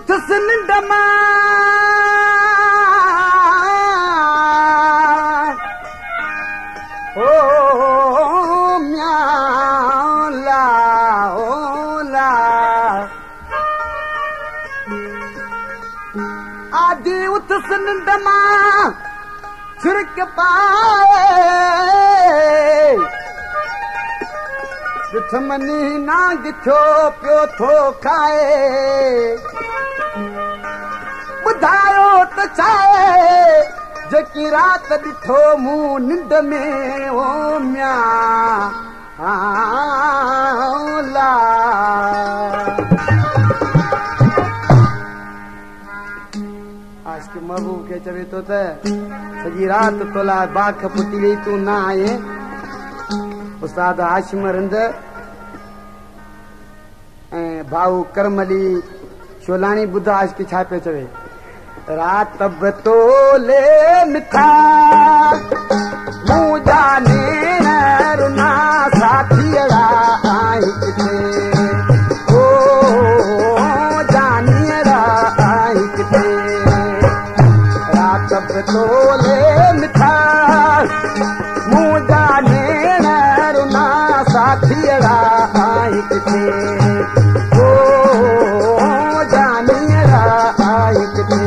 उथस निंड मां ओ म्याला ओला आदि उथस निंड मां छिड़क पाए ॾिठमनी नांग थियो पियो थो खाए ॿुधायो त छाए जेकी राति ॾिठो मूं निंड में ओ म्या आशिक़ महबूब खे चवे थो त सॼी राति तोला बाख फुटी वई तूं न आहीं उस्ताद हाशिम रिंद ऐं भाऊ करमली शोलाणी ॿुधा आशिक़ छा पियो चवे रात बि तोले मिठा मूं जाने रुना साथीअड़ा आई किथे ओ जानियड़ा आई किथे रात बि तोले मिठा मूं जाने रुना साथीअड़ा आई किथे ओ जानियड़ा आई किथे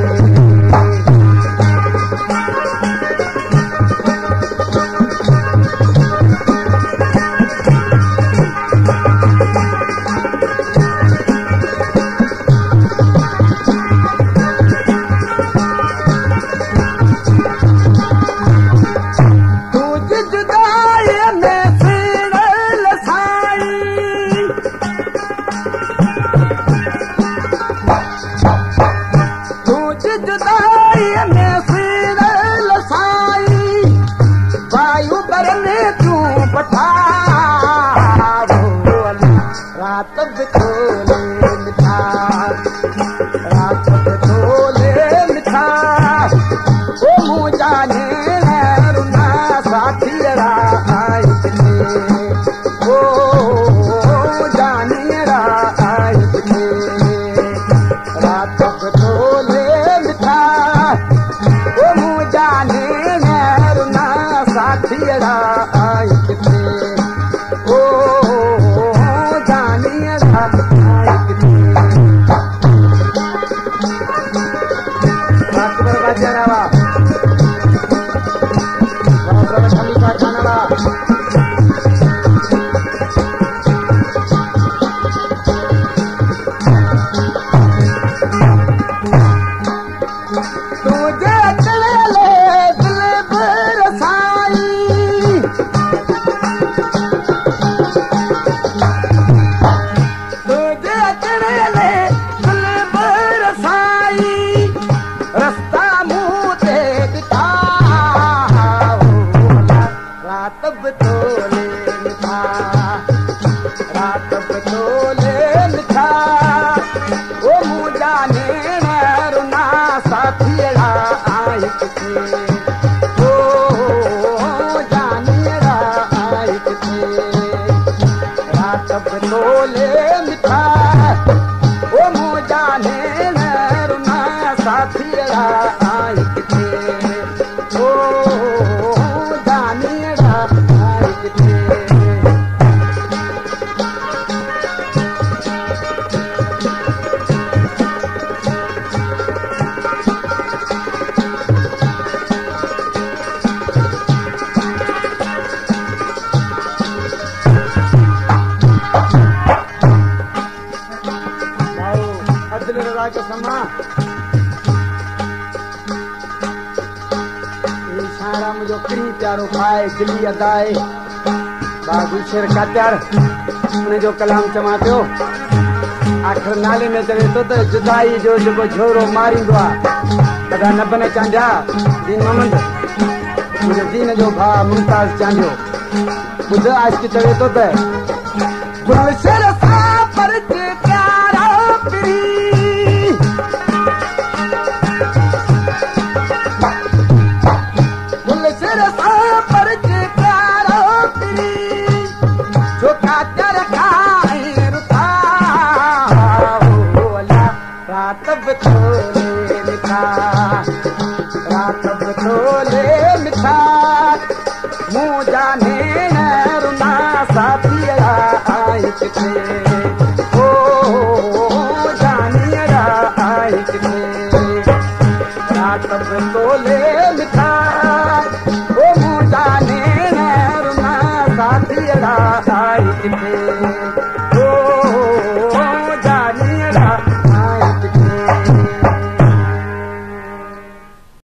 दिल्ली अदाए बाबू शेर का प्यार उन जो कलाम चवां पियो आख़िर नाले में चवे थो त जुदाई जो जेको झोरो मारींदो आहे कदा न बन चांडिया दीन मोहम्मद मुंहिंजे दीन जो भाउ मुमताज़ चांडियो ॿुध आशिक़ चवे थो त गुलशर सां पर के प्यारा पिरी गुलशर सां पर के प्यारा पिरी जो कातर खाए रुखा रात साथी अड़ा आई किथे